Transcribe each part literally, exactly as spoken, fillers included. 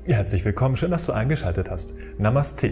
Herzlich willkommen, schön, dass du eingeschaltet hast. Namaste.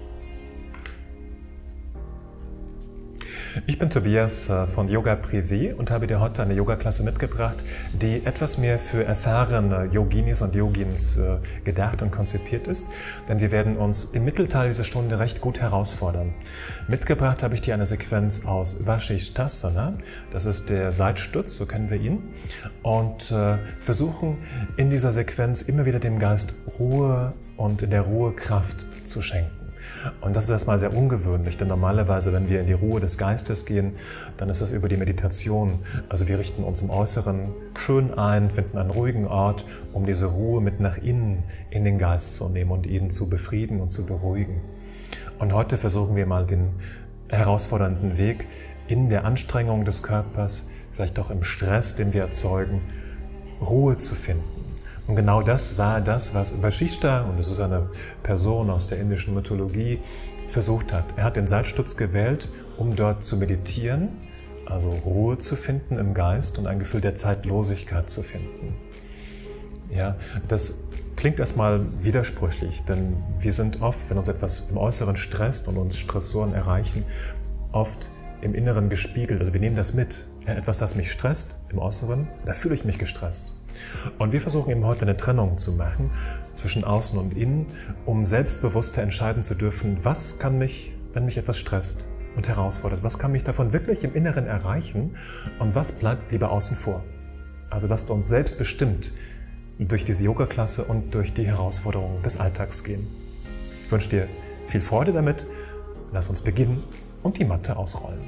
Ich bin Tobias von Yoga Privé und habe dir heute eine Yoga-Klasse mitgebracht, die etwas mehr für erfahrene Yoginis und Yogins gedacht und konzipiert ist, denn wir werden uns im Mittelteil dieser Stunde recht gut herausfordern. Mitgebracht habe ich dir eine Sequenz aus Vashisthasana, das ist der Seitstütz, so kennen wir ihn, und äh, versuchen in dieser Sequenz immer wieder dem Geist Ruhe und in der Ruhe Kraft zu schenken. Und das ist erstmal sehr ungewöhnlich, denn normalerweise, wenn wir in die Ruhe des Geistes gehen, dann ist das über die Meditation. Also wir richten uns im Äußeren schön ein, finden einen ruhigen Ort, um diese Ruhe mit nach innen in den Geist zu nehmen und ihn zu befrieden und zu beruhigen. Und heute versuchen wir mal den herausfordernden Weg in der Anstrengung des Körpers, vielleicht auch im Stress, den wir erzeugen, Ruhe zu finden. Und genau das war das, was Vashishta, und das ist eine Person aus der indischen Mythologie, versucht hat. Er hat den Seitstütz gewählt, um dort zu meditieren, also Ruhe zu finden im Geist und ein Gefühl der Zeitlosigkeit zu finden. Ja, das klingt erstmal widersprüchlich, denn wir sind oft, wenn uns etwas im Äußeren stresst und uns Stressoren erreichen, oft im Inneren gespiegelt. Also wir nehmen das mit. Ja, etwas, das mich stresst im Äußeren, da fühle ich mich gestresst. Und wir versuchen eben heute eine Trennung zu machen zwischen Außen und Innen, um selbstbewusster entscheiden zu dürfen, was kann mich, wenn mich etwas stresst und herausfordert, was kann mich davon wirklich im Inneren erreichen und was bleibt lieber außen vor. Also lasst uns selbstbestimmt durch diese Yoga-Klasse und durch die Herausforderungen des Alltags gehen. Ich wünsche dir viel Freude damit, lass uns beginnen und die Matte ausrollen.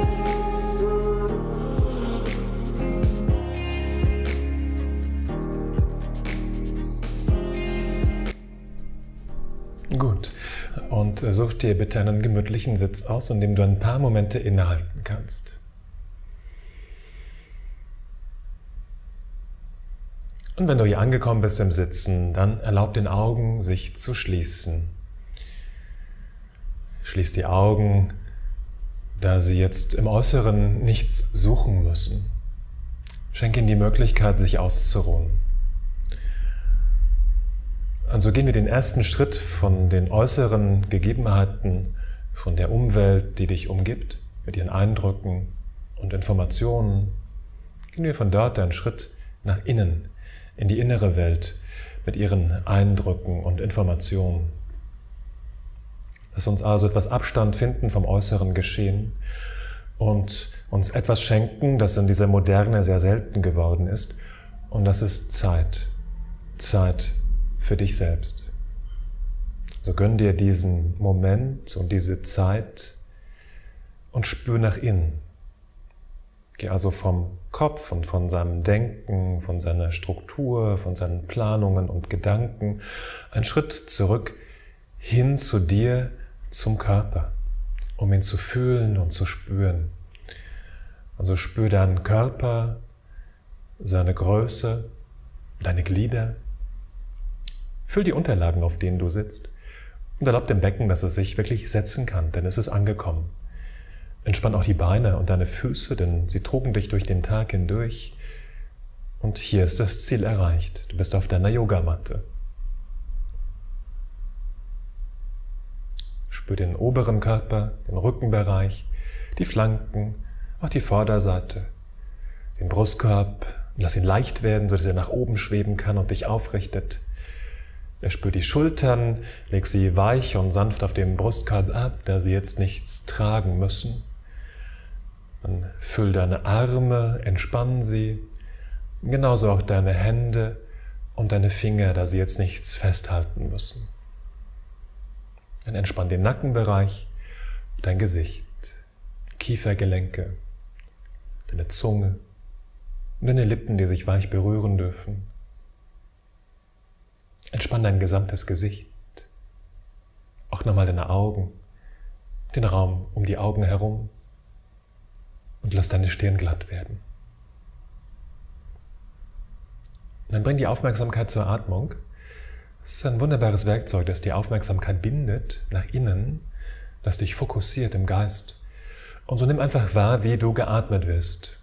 Gut, und such dir bitte einen gemütlichen Sitz aus, in dem du ein paar Momente innehalten kannst. Und wenn du hier angekommen bist im Sitzen, dann erlaub den Augen, sich zu schließen. Schließ die Augen, da sie jetzt im Äußeren nichts suchen müssen. Schenk ihnen die Möglichkeit, sich auszuruhen. Und so gehen wir den ersten Schritt von den äußeren Gegebenheiten, von der Umwelt, die dich umgibt, mit ihren Eindrücken und Informationen. Gehen wir von dort einen Schritt nach innen, in die innere Welt, mit ihren Eindrücken und Informationen. Lass uns also etwas Abstand finden vom äußeren Geschehen und uns etwas schenken, das in dieser Moderne sehr selten geworden ist, und das ist Zeit. Zeit für dich selbst. So gönn dir diesen Moment und diese Zeit und spür nach innen. Geh also vom Kopf und von seinem Denken, von seiner Struktur, von seinen Planungen und Gedanken einen Schritt zurück hin zu dir, zum Körper, um ihn zu fühlen und zu spüren. Also spür deinen Körper, seine Größe, deine Glieder. Füll die Unterlagen, auf denen du sitzt, und erlaub dem Becken, dass es sich wirklich setzen kann, denn es ist angekommen. Entspann auch die Beine und deine Füße, denn sie trugen dich durch den Tag hindurch. Und hier ist das Ziel erreicht. Du bist auf deiner Yogamatte. Spür den oberen Körper, den Rückenbereich, die Flanken, auch die Vorderseite, den Brustkorb. Lass ihn leicht werden, sodass er nach oben schweben kann und dich aufrichtet. Spür die Schultern, leg sie weich und sanft auf dem Brustkorb ab, da sie jetzt nichts tragen müssen. Dann füll deine Arme, entspann sie, genauso auch deine Hände und deine Finger, da sie jetzt nichts festhalten müssen. Dann entspann den Nackenbereich, dein Gesicht, Kiefergelenke, deine Zunge und deine Lippen, die sich weich berühren dürfen. Entspann dein gesamtes Gesicht, auch nochmal deine Augen, den Raum um die Augen herum, und lass deine Stirn glatt werden. Und dann bring die Aufmerksamkeit zur Atmung. Es ist ein wunderbares Werkzeug, das die Aufmerksamkeit bindet nach innen, das dich fokussiert im Geist. Und so nimm einfach wahr, wie du geatmet wirst,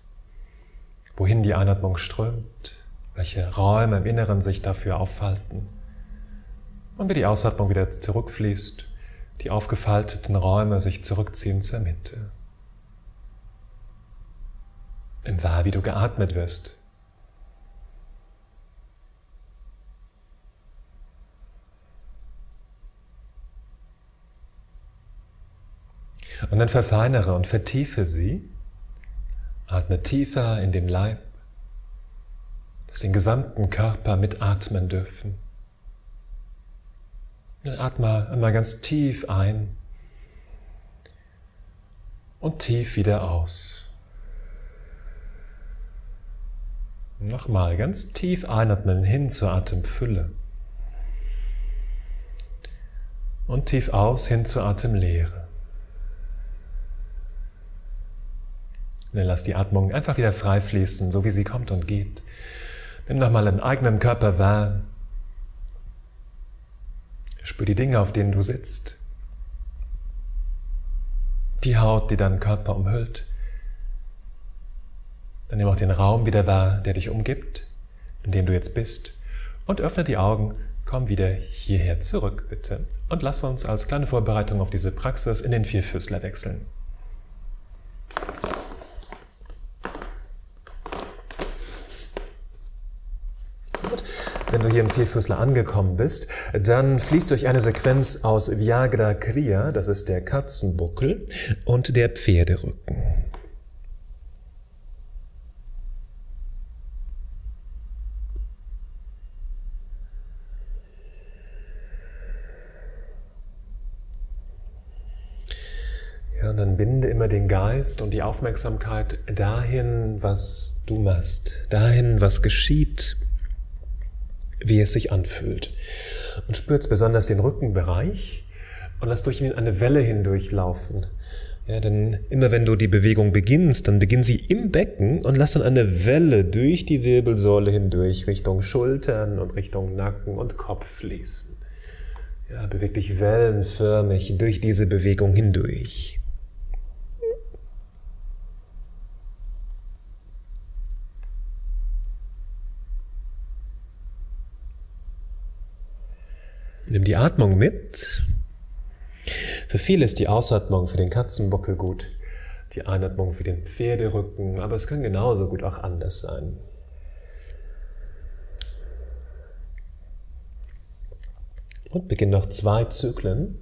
wohin die Einatmung strömt, welche Räume im Inneren sich dafür aufhalten. Und wie die Ausatmung wieder zurückfließt, die aufgefalteten Räume sich zurückziehen zur Mitte. Nimm wahr, wie du geatmet wirst. Und dann verfeinere und vertiefe sie. Atme tiefer in den Leib, dass den gesamten Körper mitatmen dürfen. Dann atme einmal ganz tief ein und tief wieder aus. Nochmal ganz tief einatmen hin zur Atemfülle und tief aus hin zur Atemleere. Und dann lass die Atmung einfach wieder frei fließen, so wie sie kommt und geht. Nimm nochmal den eigenen Körper wahr. Spür die Dinge, auf denen du sitzt. Die Haut, die deinen Körper umhüllt. Dann nimm auch den Raum wieder wahr, der dich umgibt, in dem du jetzt bist. Und öffne die Augen, komm wieder hierher zurück, bitte. Und lass uns als kleine Vorbereitung auf diese Praxis in den Vierfüßler wechseln. Wenn du hier im Vierfüßler angekommen bist, dann fließt durch eine Sequenz aus Vyagra Kriya, das ist der Katzenbuckel, und der Pferderücken. Ja, und dann binde immer den Geist und die Aufmerksamkeit dahin, was du machst, dahin, was geschieht, wie es sich anfühlt. Und spürst besonders den Rückenbereich und lass durch ihn eine Welle hindurchlaufen. Ja, denn immer wenn du die Bewegung beginnst, dann beginn sie im Becken und lass dann eine Welle durch die Wirbelsäule hindurch Richtung Schultern und Richtung Nacken und Kopf fließen. Ja, beweg dich wellenförmig durch diese Bewegung hindurch. Nimm die Atmung mit. Für viele ist die Ausatmung für den Katzenbuckel gut, die Einatmung für den Pferderücken, aber es kann genauso gut auch anders sein. Und beginn noch zwei Zyklen.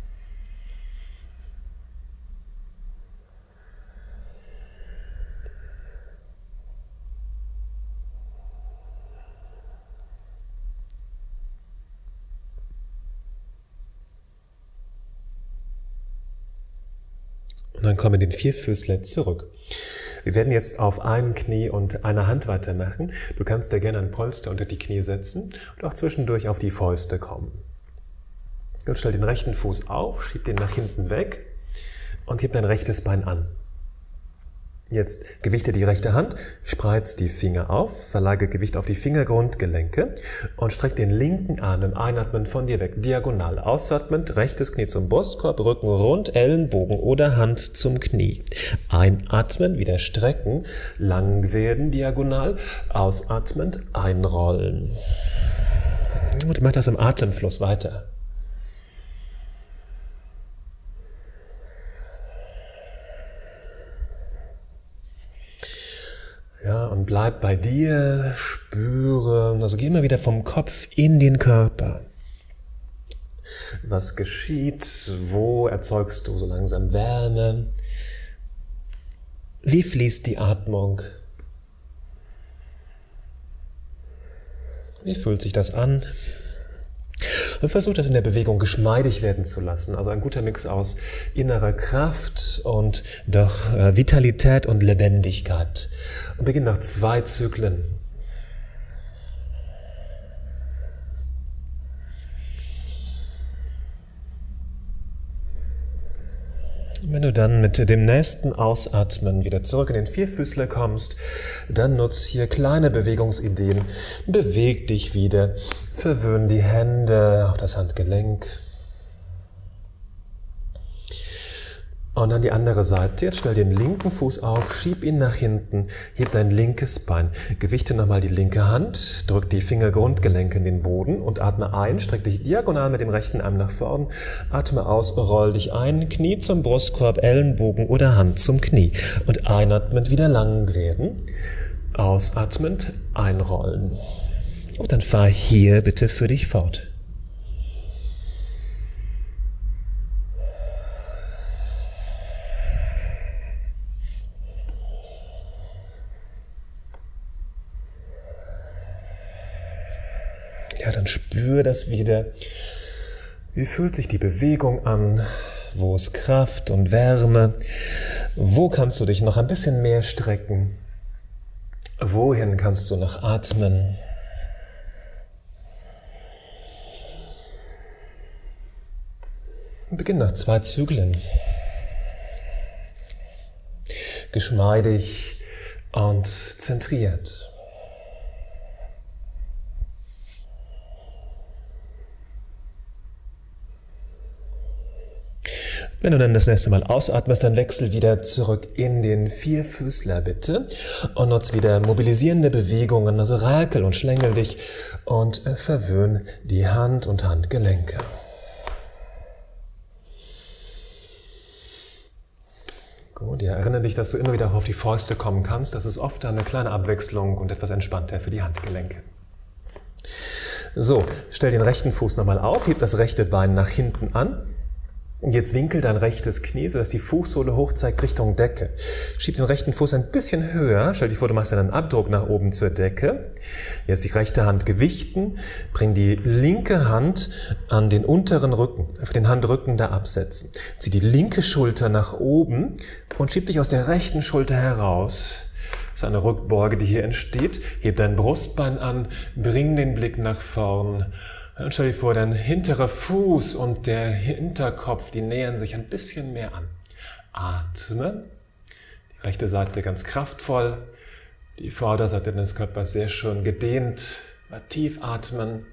Und dann komm in den Vierfüßler zurück. Wir werden jetzt auf einem Knie und einer Hand weitermachen. Du kannst dir gerne ein Polster unter die Knie setzen und auch zwischendurch auf die Fäuste kommen. Und stell den rechten Fuß auf, schieb den nach hinten weg und heb dein rechtes Bein an. Jetzt gewichte die rechte Hand, spreiz die Finger auf, verlage Gewicht auf die Fingergrundgelenke und streck den linken Arm im Einatmen von dir weg, diagonal. Ausatmend, rechtes Knie zum Brustkorb, Rücken rund, Ellenbogen oder Hand zum Knie. Einatmen, wieder strecken, lang werden, diagonal. Ausatmend, einrollen. Und mach das im Atemfluss weiter. Ja, und bleib bei dir, spüre, also geh immer wieder vom Kopf in den Körper. Was geschieht? Wo erzeugst du so langsam Wärme? Wie fließt die Atmung? Wie fühlt sich das an? Und versuch das in der Bewegung geschmeidig werden zu lassen. Also ein guter Mix aus innerer Kraft und doch äh, Vitalität und Lebendigkeit. Und beginn nach zwei Zyklen. Wenn du dann mit dem nächsten Ausatmen wieder zurück in den Vierfüßler kommst, dann nutz hier kleine Bewegungsideen. Beweg dich wieder, verwöhn die Hände, auch das Handgelenk. Und dann die andere Seite. Jetzt stell den linken Fuß auf, schieb ihn nach hinten, heb dein linkes Bein. Gewichte nochmal die linke Hand, drück die Fingergrundgelenke in den Boden und atme ein, streck dich diagonal mit dem rechten Arm nach vorn, atme aus, roll dich ein, Knie zum Brustkorb, Ellenbogen oder Hand zum Knie. Und einatmend wieder lang werden, ausatmend einrollen. Und dann fahr hier bitte für dich fort. Ja, dann spür das wieder. Wie fühlt sich die Bewegung an? Wo ist Kraft und Wärme? Wo kannst du dich noch ein bisschen mehr strecken? Wohin kannst du noch atmen? Beginn nach zwei Zügeln. Geschmeidig und zentriert. Wenn du dann das nächste Mal ausatmest, dann wechsel wieder zurück in den Vierfüßler bitte und nutz wieder mobilisierende Bewegungen, also rakel und schlängel dich und verwöhn die Hand und Handgelenke. Gut, ja, erinnere dich, dass du immer wieder auch auf die Fäuste kommen kannst. Das ist oft eine kleine Abwechslung und etwas entspannter für die Handgelenke. So, stell den rechten Fuß nochmal auf, heb das rechte Bein nach hinten an. Jetzt winkel dein rechtes Knie, sodass die Fußsohle hoch zeigt Richtung Decke. Schieb den rechten Fuß ein bisschen höher. Stell dir vor, du machst einen Abdruck nach oben zur Decke. Jetzt die rechte Hand gewichten. Bring die linke Hand an den unteren Rücken, auf den Handrücken da absetzen. Zieh die linke Schulter nach oben und schieb dich aus der rechten Schulter heraus. Das ist eine Rückbeuge, die hier entsteht. Heb dein Brustbein an, bring den Blick nach vorn. Und stell dir vor, dein hinterer Fuß und der Hinterkopf, die nähern sich ein bisschen mehr an. Atme. Die rechte Seite ganz kraftvoll. Die Vorderseite deines Körpers sehr schön gedehnt. Mal tief atmen.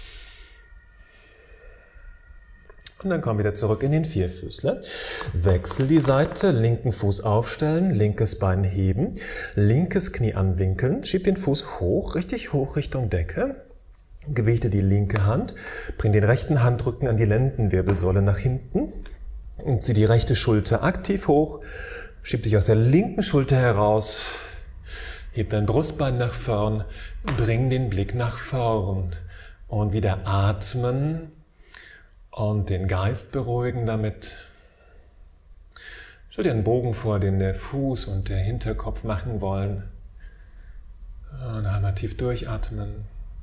Und dann komm wieder zurück in den Vierfüßler. Wechsel die Seite, linken Fuß aufstellen, linkes Bein heben, linkes Knie anwinkeln, schieb den Fuß hoch, richtig hoch Richtung Decke. Gewichte die linke Hand, bring den rechten Handrücken an die Lendenwirbelsäule nach hinten und zieh die rechte Schulter aktiv hoch, schieb dich aus der linken Schulter heraus, heb dein Brustbein nach vorn, bring den Blick nach vorn und wieder atmen und den Geist beruhigen damit. Stell dir einen Bogen vor, den der Fuß und der Hinterkopf machen wollen. Und einmal tief durchatmen.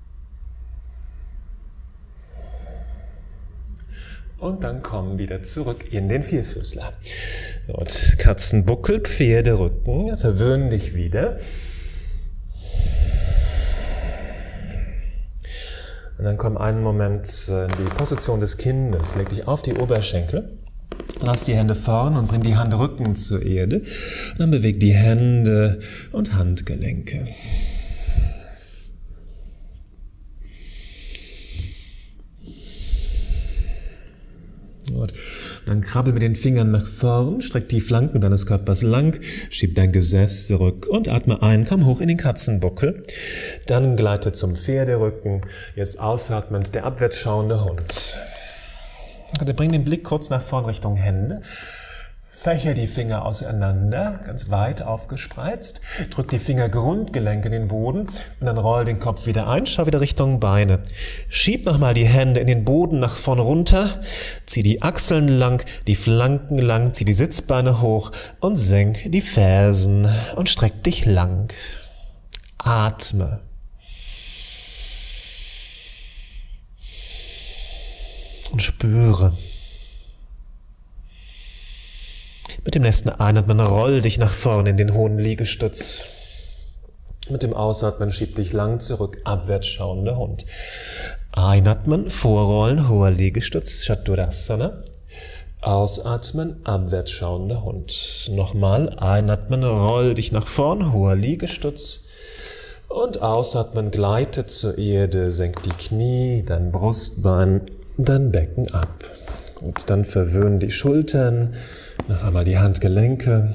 Und dann kommen wieder zurück in den Vierfüßler. Dort Katzenbuckel, Pferderücken, verwöhnen dich wieder. Und dann komm einen Moment in die Position des Kindes. Leg dich auf die Oberschenkel. Lass die Hände vorn und bring die Handrücken zur Erde. Und dann beweg die Hände und Handgelenke. Gut. Dann krabbel mit den Fingern nach vorn, streck die Flanken deines Körpers lang, schieb dein Gesäß zurück und atme ein, komm hoch in den Katzenbuckel. Dann gleite zum Pferderücken, jetzt ausatmend der abwärts schauende Hund. Dann bring den Blick kurz nach vorn Richtung Hände. Fächer die Finger auseinander, ganz weit aufgespreizt. Drück die Fingergrundgelenke in den Boden und dann roll den Kopf wieder ein, schau wieder Richtung Beine. Schieb nochmal die Hände in den Boden nach vorn runter, zieh die Achseln lang, die Flanken lang, zieh die Sitzbeine hoch und senk die Fersen und streck dich lang. Atme. Und spüre. Mit dem nächsten Einatmen roll dich nach vorne in den hohen Liegestütz. Mit dem Ausatmen schieb dich lang zurück, abwärts schauender Hund. Einatmen, vorrollen, hoher Liegestütz, Chaturasana. Ausatmen, abwärts schauender Hund. Nochmal, einatmen, roll dich nach vorn, hoher Liegestütz. Und ausatmen, gleite zur Erde, senk die Knie, dein Brustbein, dein Becken ab. Gut, dann verwöhnen die Schultern, Noch einmal die Handgelenke.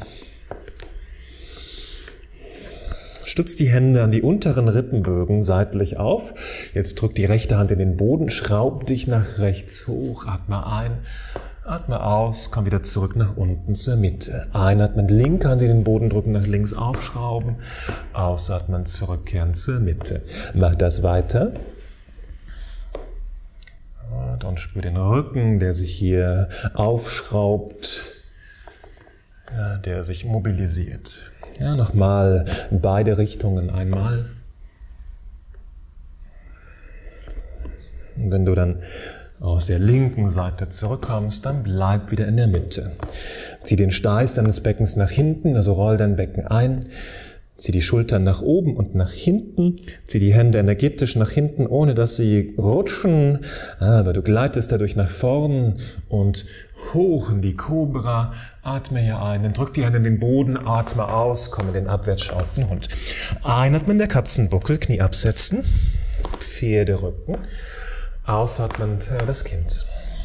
Stütz die Hände an die unteren Rippenbögen seitlich auf. Jetzt drück die rechte Hand in den Boden, schraub dich nach rechts hoch, atme ein, atme aus, komm wieder zurück nach unten zur Mitte. Einatmen, linke Hand in den Boden drücken, nach links aufschrauben, ausatmen, zurückkehren zur Mitte. Mach das weiter. Und spür den Rücken, der sich hier aufschraubt, ja, der sich mobilisiert. Ja, nochmal in beide Richtungen einmal. Und wenn du dann aus der linken Seite zurückkommst, dann bleib wieder in der Mitte. Zieh den Steiß deines Beckens nach hinten, also roll dein Becken ein. Zieh die Schultern nach oben und nach hinten. Zieh die Hände energetisch nach hinten, ohne dass sie rutschen. Aber du gleitest dadurch nach vorn und hoch in die Kobra. Atme hier ein, dann drück die Hände in den Boden, atme aus, komm in den abwärtsschauenden Hund. Einatmen, der Katzenbuckel, Knie absetzen, Pferderücken. Ausatmend das Kind.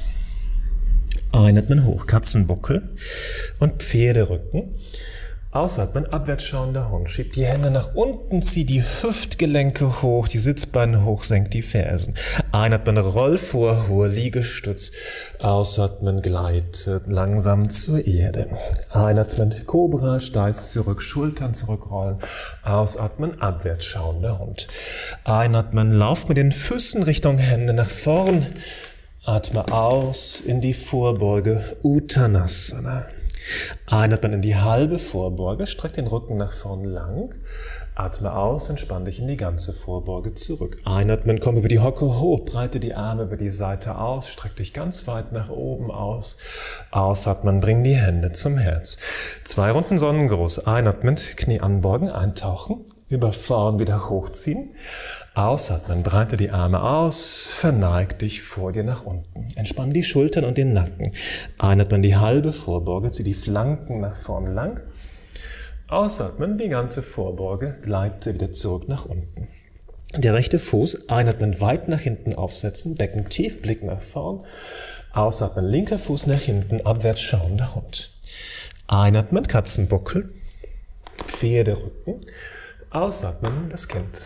Einatmen hoch, Katzenbuckel und Pferderücken. Ausatmen, abwärtsschauender Hund. Schieb die Hände nach unten, zieh die Hüftgelenke hoch, die Sitzbeine hoch, senk die Fersen. Einatmen, roll vor, hoher Liegestütz. Ausatmen, gleite langsam zur Erde. Einatmen, Kobra, Steiß zurück, Schultern zurückrollen. Ausatmen, abwärtsschauender Hund. Einatmen, lauf mit den Füßen Richtung Hände nach vorn. Atme aus in die Vorbeuge, Uttanasana. Einatmen in die halbe Vorbeuge, streck den Rücken nach vorn lang. Atme aus, entspann dich in die ganze Vorbeuge zurück. Einatmen, komm über die Hocke hoch, breite die Arme über die Seite aus, streck dich ganz weit nach oben aus. Ausatmen, bring die Hände zum Herz. Zwei Runden Sonnengruß. Einatmend, Knie anbeugen, eintauchen, über vorn wieder hochziehen. Ausatmen, breite die Arme aus, verneig dich vor dir nach unten. Entspann die Schultern und den Nacken. Einatmen die halbe Vorbeuge, zieh die Flanken nach vorn lang. Ausatmen, die ganze Vorbeuge, gleite wieder zurück nach unten. Der rechte Fuß, einatmen, weit nach hinten aufsetzen, Becken tief, Blick nach vorn. Ausatmen, linker Fuß nach hinten, abwärts schauender Hund. Einatmen, Katzenbuckel, Pferderücken. Ausatmen, das Kind.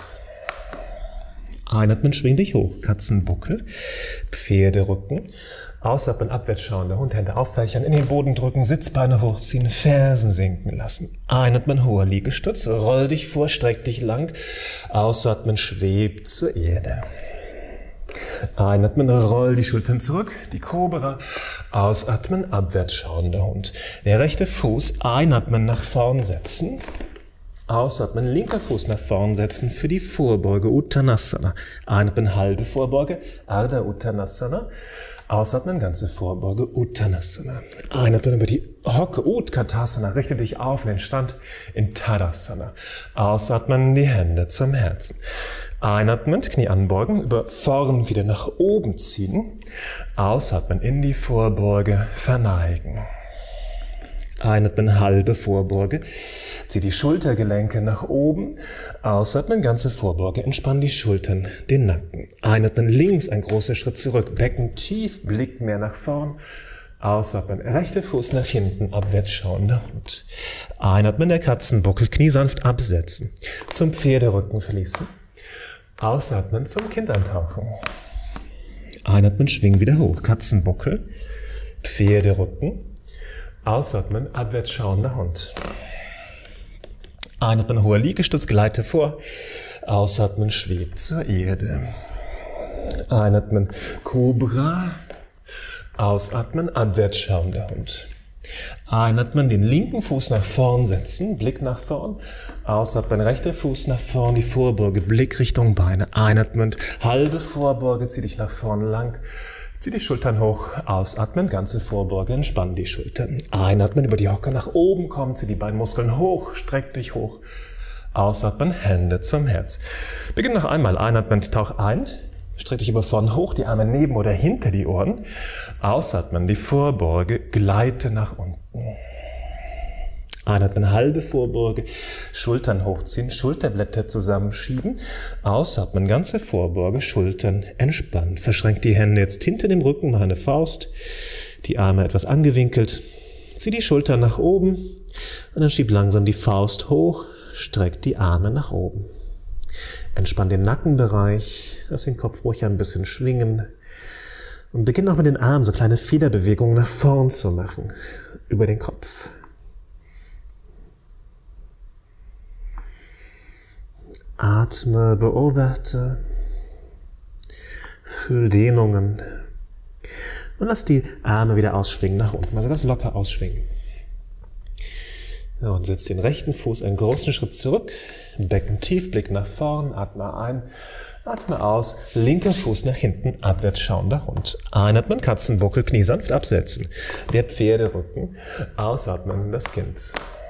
Einatmen, schwing dich hoch, Katzenbuckel, Pferderücken. Ausatmen, abwärts schauender Hund, Hände auffächern, in den Boden drücken, Sitzbeine hochziehen, Fersen sinken lassen. Einatmen, hoher Liegestütz, roll dich vor, streck dich lang. Ausatmen, schweb zur Erde. Einatmen, roll die Schultern zurück, die Kobra. Ausatmen, abwärts schauender Hund. Der rechte Fuß, einatmen, nach vorn setzen. Ausatmen, linker Fuß nach vorn setzen für die Vorbeuge, Uttanasana. Einatmen, halbe Vorbeuge, Ardha Uttanasana. Ausatmen, ganze Vorbeuge, Uttanasana. Einatmen über die Hocke, Utkatasana. Richte dich auf in den Stand in Tadasana. Ausatmen, die Hände zum Herzen. Einatmen, Knie anbeugen, über vorn wieder nach oben ziehen. Ausatmen, in die Vorbeuge, verneigen. Einatmen, halbe Vorbeuge. Zieh die Schultergelenke nach oben. Ausatmen, ganze Vorbeuge. Entspann die Schultern, den Nacken. Einatmen, links ein großer Schritt zurück. Becken tief, Blick mehr nach vorn. Ausatmen, rechter Fuß nach hinten, abwärts schauender Hund. Einatmen, der Katzenbuckel, Knie sanft absetzen. Zum Pferderücken fließen. Ausatmen, zum Kind eintauchen. Einatmen, schwing wieder hoch. Katzenbuckel, Pferderücken. Ausatmen, abwärts schauender Hund. Einatmen, hoher Liegestütz, gleite vor. Ausatmen, schwebt zur Erde. Einatmen, Kobra. Ausatmen, abwärts schauender Hund. Einatmen, den linken Fuß nach vorn setzen, Blick nach vorn. Ausatmen, rechter Fuß nach vorn, die Vorbeuge, Blick Richtung Beine. Einatmen, halbe Vorbeuge, zieh dich nach vorn lang. Zieh die Schultern hoch, ausatmen, ganze Vorbeuge, entspann die Schultern. Einatmen, über die Hocke nach oben kommen, zieh die Beinmuskeln hoch, streck dich hoch. Ausatmen, Hände zum Herz. Beginn noch einmal, einatmen, tauch ein, streck dich über vorn hoch, die Arme neben oder hinter die Ohren. Ausatmen, die Vorbeuge, gleite nach unten. Einatmen, halbe Vorbeuge, Schultern hochziehen, Schulterblätter zusammenschieben. Ausatmen, ganze Vorbeuge, Schultern entspannt. Verschränkt die Hände jetzt hinter dem Rücken, mach eine Faust. Die Arme etwas angewinkelt. Zieh die Schultern nach oben und dann schieb langsam die Faust hoch, streck die Arme nach oben. Entspann den Nackenbereich, lass den Kopf ruhig ein bisschen schwingen und beginn auch mit den Armen so kleine Federbewegungen nach vorn zu machen, über den Kopf. Atme, beobachte, fühl Dehnungen und lass die Arme wieder ausschwingen nach unten, also ganz locker ausschwingen. Ja, und setz den rechten Fuß einen großen Schritt zurück, Becken tief, Blick nach vorn, atme ein, atme aus, linker Fuß nach hinten, abwärts schauender Hund. Einatmen, Katzenbuckel, Knie sanft absetzen, der Pferderücken, ausatmen, das Kind.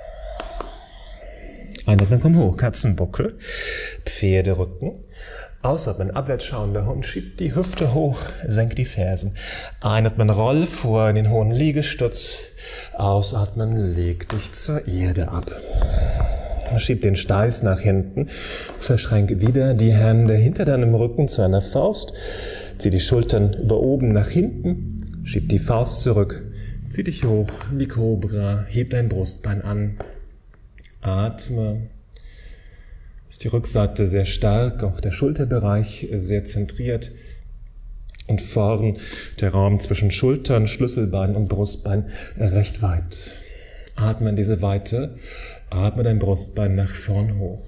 Einatmen, komm hoch, Katzenbuckel, Pferderücken, ausatmen, abwärts schauender Hund, schiebt die Hüfte hoch, senkt die Fersen. Einatmen, roll vor in den hohen Liegestütz, ausatmen, leg dich zur Erde ab. Schieb den Steiß nach hinten, verschränke wieder die Hände hinter deinem Rücken zu einer Faust, zieh die Schultern über oben nach hinten, schieb die Faust zurück, zieh dich hoch, wie Kobra, heb dein Brustbein an, atme. Ist die Rückseite sehr stark, auch der Schulterbereich sehr zentriert und vorn der Raum zwischen Schultern, Schlüsselbein und Brustbein recht weit. Atme in diese Weite, atme dein Brustbein nach vorn hoch.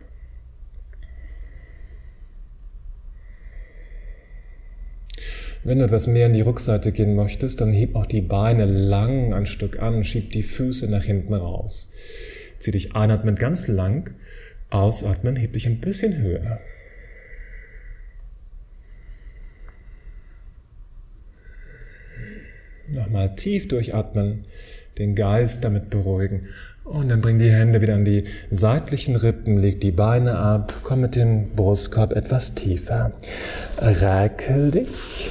Wenn du etwas mehr in die Rückseite gehen möchtest, dann heb auch die Beine lang ein Stück an, schieb die Füße nach hinten raus. Zieh dich einatmen ganz lang, ausatmen, heb dich ein bisschen höher. Nochmal tief durchatmen, den Geist damit beruhigen. Und dann bring die Hände wieder an die seitlichen Rippen, leg die Beine ab, komm mit dem Brustkorb etwas tiefer. Räkel dich.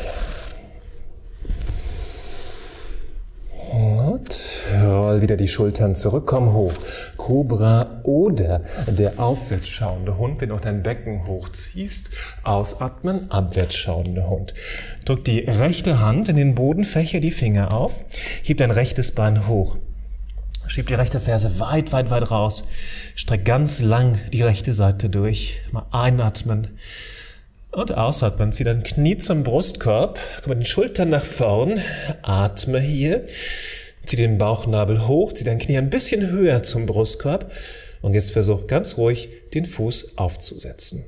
Und roll wieder die Schultern zurück, komm hoch. Kobra oder der aufwärts schauende Hund, wenn du auch dein Becken hochziehst. Ausatmen, abwärts schauende Hund. Drück die rechte Hand in den Boden, fächer die Finger auf, heb dein rechtes Bein hoch. Schieb die rechte Ferse weit, weit, weit raus. Streck ganz lang die rechte Seite durch. Mal einatmen und ausatmen. Zieh dein Knie zum Brustkorb. Komm mit den Schultern nach vorn. Atme hier. Zieh den Bauchnabel hoch. Zieh dein Knie ein bisschen höher zum Brustkorb. Und jetzt versuch ganz ruhig, den Fuß aufzusetzen.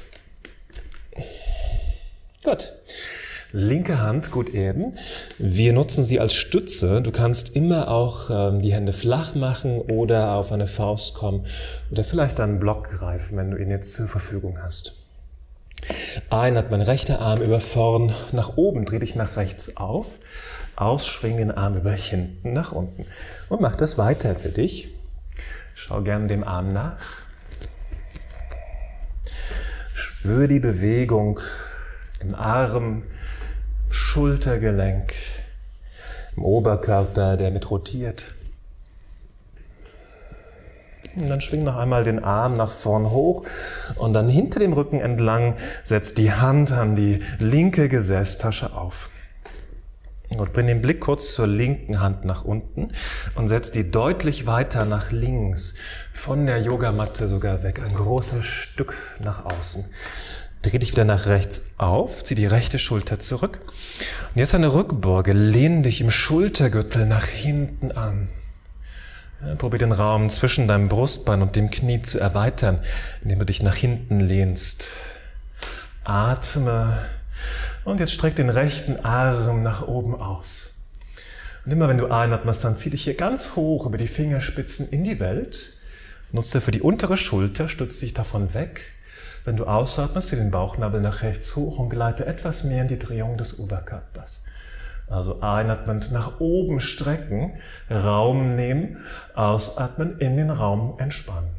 Gut. Linke Hand gut erden. Wir nutzen sie als Stütze. Du kannst immer auch ähm, die Hände flach machen oder auf eine Faust kommen oder vielleicht einen Block greifen, wenn du ihn jetzt zur Verfügung hast. Einatmen, rechter Arm über vorn nach oben, dreh dich nach rechts auf. Ausschwingen den Arm über hinten nach unten. Und mach das weiter für dich. Schau gerne dem Arm nach. Spür die Bewegung im Arm, Schultergelenk, im Oberkörper, der mit rotiert. Und dann schwing noch einmal den Arm nach vorn hoch und dann hinter dem Rücken entlang setzt die Hand an die linke Gesäßtasche auf. Und bring den Blick kurz zur linken Hand nach unten und setz die deutlich weiter nach links, von der Yogamatte sogar weg, ein großes Stück nach außen. Dreh dich wieder nach rechts auf, zieh die rechte Schulter zurück. Und jetzt eine Rückbeuge, lehn dich im Schultergürtel nach hinten an. Ja, probier den Raum zwischen deinem Brustbein und dem Knie zu erweitern, indem du dich nach hinten lehnst. Atme und jetzt streck den rechten Arm nach oben aus. Und immer wenn du einatmest, dann zieh dich hier ganz hoch über die Fingerspitzen in die Welt. Nutze für die untere Schulter, stütz dich davon weg. Wenn du ausatmest, zieh den Bauchnabel nach rechts hoch und gleite etwas mehr in die Drehung des Oberkörpers. Also einatmend nach oben strecken, Raum nehmen, ausatmen, in den Raum entspannen.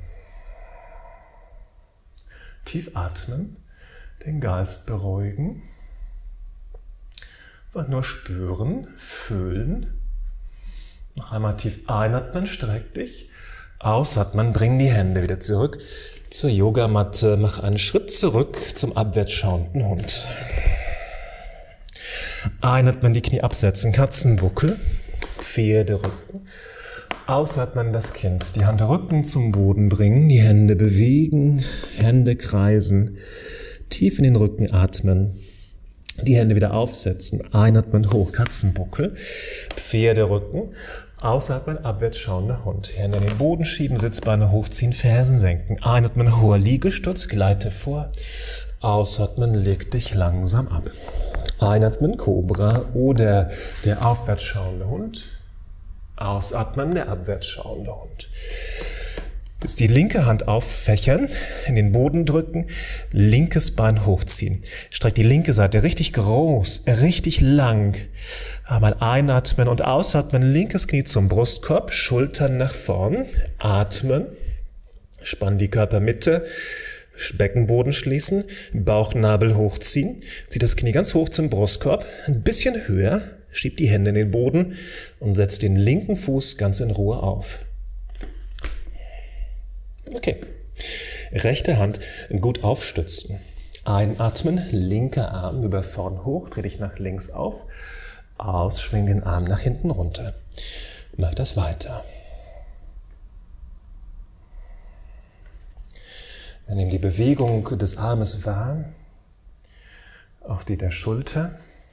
Tief atmen, den Geist beruhigen. Einfach nur spüren, fühlen. Noch einmal tief einatmen, streck dich. Ausatmen, bring die Hände wieder zurück zur Yogamatte, mach einen Schritt zurück zum abwärts schauenden Hund. Einatmen, die Knie absetzen, Katzenbuckel, Pferderücken. Ausatmen, das Kind. Die Hand Rücken zum Boden bringen, die Hände bewegen, Hände kreisen, tief in den Rücken atmen. Die Hände wieder aufsetzen, einatmen, hoch, Katzenbuckel, Pferderücken, ausatmen, abwärts schauender Hund. Hände in den Boden schieben, Sitzbeine hochziehen, Fersen senken, einatmen, hoher Liegestütz, gleite vor, ausatmen, leg dich langsam ab. Einatmen, Kobra oder der aufwärts schauende Hund, ausatmen, der abwärts schauende Hund. Jetzt die linke Hand auffächern, in den Boden drücken, linkes Bein hochziehen. Streck die linke Seite richtig groß, richtig lang. Einmal einatmen und ausatmen, linkes Knie zum Brustkorb, Schultern nach vorn, atmen, spann die Körpermitte, Beckenboden schließen, Bauchnabel hochziehen, zieh das Knie ganz hoch zum Brustkorb, ein bisschen höher, schieb die Hände in den Boden und setz den linken Fuß ganz in Ruhe auf. Okay. Rechte Hand gut aufstützen. Einatmen, linker Arm über vorn hoch, dreh dich nach links auf. Ausschwing den Arm nach hinten runter. Mach das weiter. Wir nehmen die Bewegung des Armes wahr, auch die der Schulter,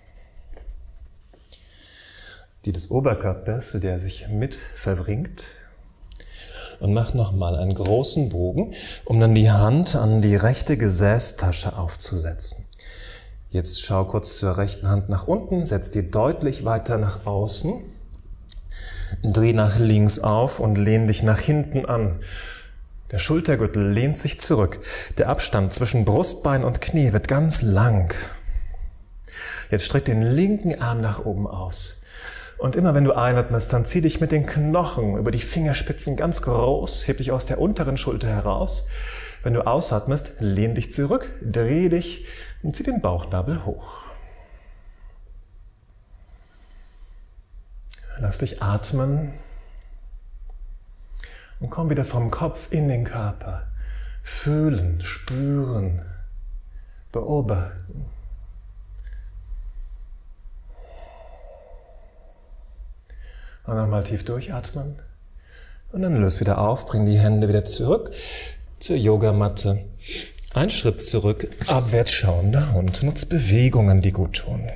die des Oberkörpers, der sich mit verbringt. Und mach nochmal einen großen Bogen, um dann die Hand an die rechte Gesäßtasche aufzusetzen. Jetzt schau kurz zur rechten Hand nach unten, setz die deutlich weiter nach außen, dreh nach links auf und lehn dich nach hinten an. Der Schultergürtel lehnt sich zurück. Der Abstand zwischen Brustbein und Knie wird ganz lang. Jetzt streck den linken Arm nach oben aus. Und immer wenn du einatmest, dann zieh dich mit den Knochen über die Fingerspitzen ganz groß, heb dich aus der unteren Schulter heraus. Wenn du ausatmest, lehn dich zurück, dreh dich und zieh den Bauchnabel hoch. Lass dich atmen und komm wieder vom Kopf in den Körper. Fühlen, spüren, beobachten. Und nochmal tief durchatmen und dann löse wieder auf, bring die Hände wieder zurück zur Yogamatte. Ein Schritt zurück, abwärts schauender Hund. Nutz Bewegungen, die gut tun.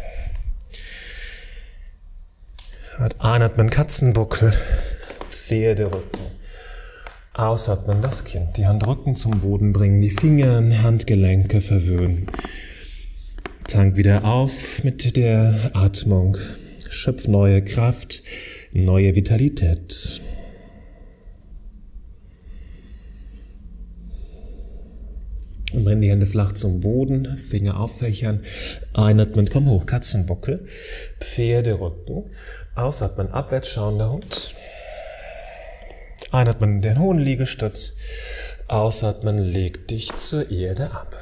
Einatmen, Katzenbuckel, Pferderücken. Ausatmen, das Kind. Die Hand Rücken zum Boden bringen, die Finger und Handgelenke verwöhnen. Tank wieder auf mit der Atmung. Schöpf neue Kraft, neue Vitalität. Und bring die Hände flach zum Boden, Finger auffächern, einatmen, komm hoch, Katzenbuckel, Pferderücken, ausatmen, abwärts schauender Hund, einatmen, den hohen Liegestütz, ausatmen, leg dich zur Erde ab.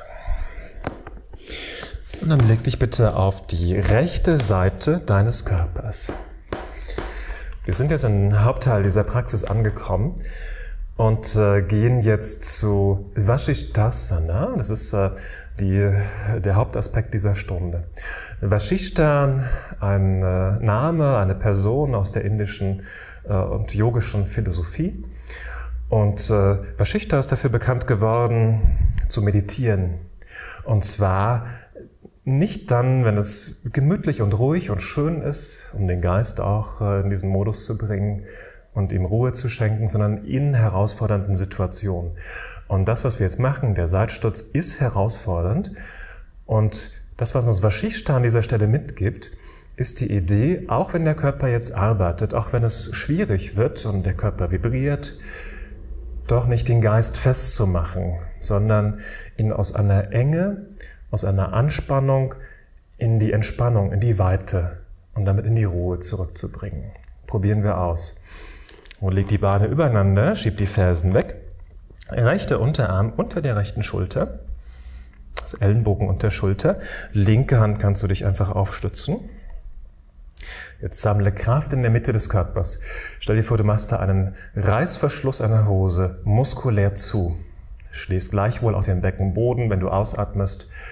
Und dann leg dich bitte auf die rechte Seite deines Körpers. Wir sind jetzt im Hauptteil dieser Praxis angekommen und äh, gehen jetzt zu Vasishthasana. Das ist äh, die, der Hauptaspekt dieser Stunde. Vasishta, ein äh, Name, eine Person aus der indischen äh, und yogischen Philosophie. Und äh, Vasishta ist dafür bekannt geworden, zu meditieren. Und zwar nicht dann, wenn es gemütlich und ruhig und schön ist, um den Geist auch in diesen Modus zu bringen und ihm Ruhe zu schenken, sondern in herausfordernden Situationen. Und das, was wir jetzt machen, der Seitstütz, ist herausfordernd. Und das, was uns Vasishta an dieser Stelle mitgibt, ist die Idee, auch wenn der Körper jetzt arbeitet, auch wenn es schwierig wird und der Körper vibriert, doch nicht den Geist festzumachen, sondern ihn aus einer Enge, aus einer Anspannung in die Entspannung, in die Weite und damit in die Ruhe zurückzubringen. Probieren wir aus. Und leg die Beine übereinander, schieb die Fersen weg. Rechter Unterarm unter der rechten Schulter, also Ellenbogen unter Schulter. Linke Hand kannst du dich einfach aufstützen. Jetzt sammle Kraft in der Mitte des Körpers. Stell dir vor, du machst da einen Reißverschluss einer Hose muskulär zu. Schließ gleichwohl auch den Beckenboden, wenn du ausatmest.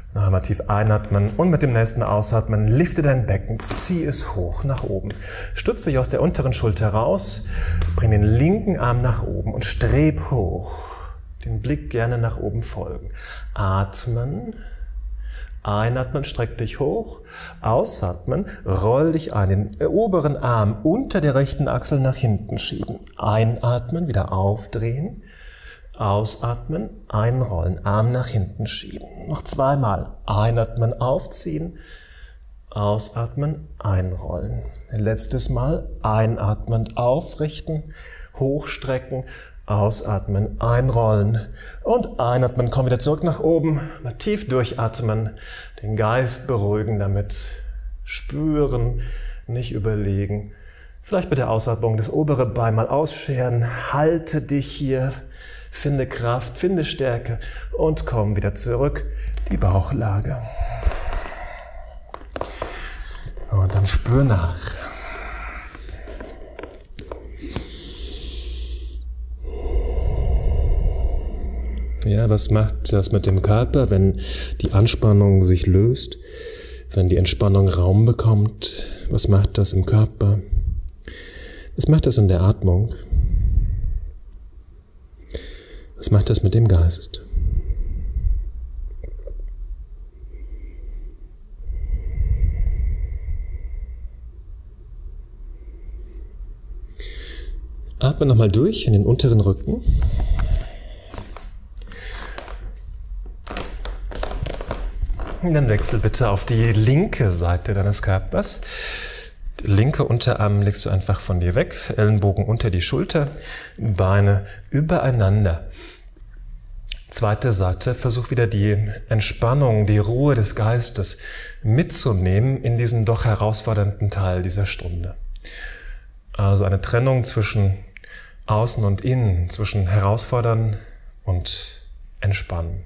Noch einmal tief einatmen und mit dem nächsten Ausatmen lifte dein Becken, zieh es hoch nach oben. Stütz dich aus der unteren Schulter raus, bring den linken Arm nach oben und streb hoch. Den Blick gerne nach oben folgen. Atmen, einatmen, streck dich hoch, ausatmen, roll dich ein, den oberen Arm unter der rechten Achsel nach hinten schieben. Einatmen, wieder aufdrehen. Ausatmen, einrollen, Arm nach hinten schieben. Noch zweimal. Einatmen, aufziehen. Ausatmen, einrollen. Letztes Mal. Einatmend aufrichten, hochstrecken, ausatmen, einrollen. Und einatmen, komm wieder zurück nach oben. Mal tief durchatmen, den Geist beruhigen damit. Spüren, nicht überlegen. Vielleicht mit der Ausatmung das obere Bein mal ausscheren. Halte dich hier. Finde Kraft, finde Stärke und komm wieder zurück, die Bauchlage. Und dann spür nach. Ja, was macht das mit dem Körper, wenn die Anspannung sich löst, wenn die Entspannung Raum bekommt? Was macht das im Körper? Was macht das in der Atmung? Was macht das mit dem Geist? Atme nochmal durch in den unteren Rücken. Und dann wechsel bitte auf die linke Seite deines Körpers. Der linke Unterarm legst du einfach von dir weg, Ellenbogen unter die Schulter, Beine übereinander. Zweite Seite, versuch wieder die Entspannung, die Ruhe des Geistes mitzunehmen in diesen doch herausfordernden Teil dieser Stunde. Also eine Trennung zwischen Außen und Innen, zwischen Herausfordern und Entspannen.